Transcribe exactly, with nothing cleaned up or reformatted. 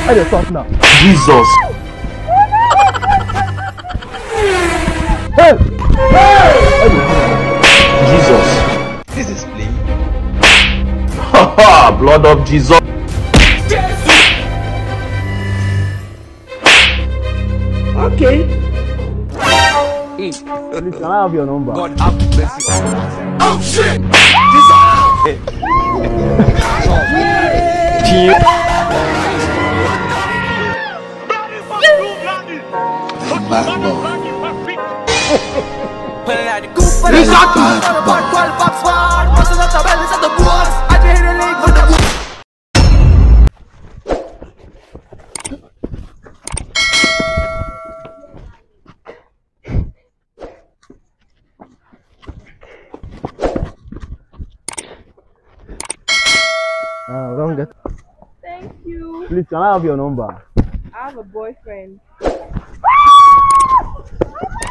I just talk now. Jesus. Hey! Hey! Jesus. This is play. Haha, blood of Jesus. Okay. Please, can I have your number? God have mercy on us. Oh shit! Uh, don't get. Thank you. Please, can I have your number? I have a boyfriend.